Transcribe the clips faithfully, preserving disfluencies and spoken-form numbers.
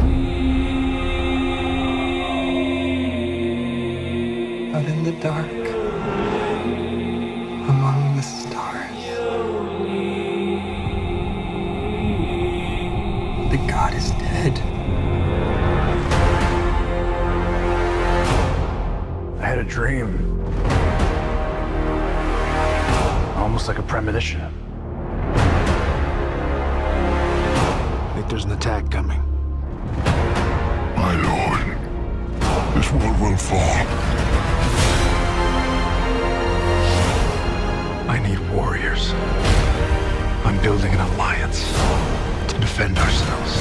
Out in the dark, among the stars, the god is dead. I had a dream. Almost like a premonition. I think there's an attack coming. My lord, this world will fall. I need warriors. I'm building an alliance to defend ourselves.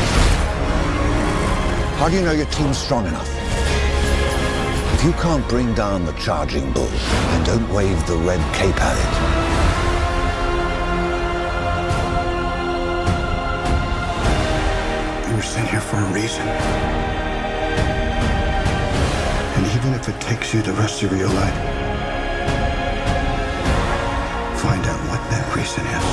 How do you know your team's strong enough? If you can't bring down the charging bull, then don't wave the red cape at it. You were sent here for a reason. And even if it takes you the rest of your life, find out what that reason is.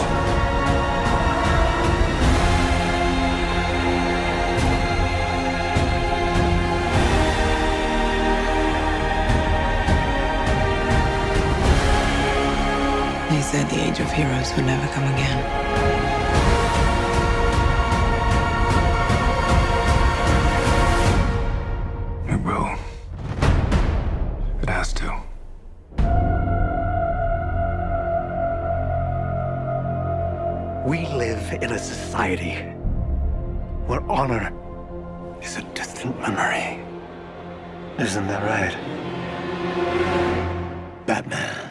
They said the age of heroes would never come again. It will. It has to. We live in a society where honor is a distant memory. Isn't that right, Batman?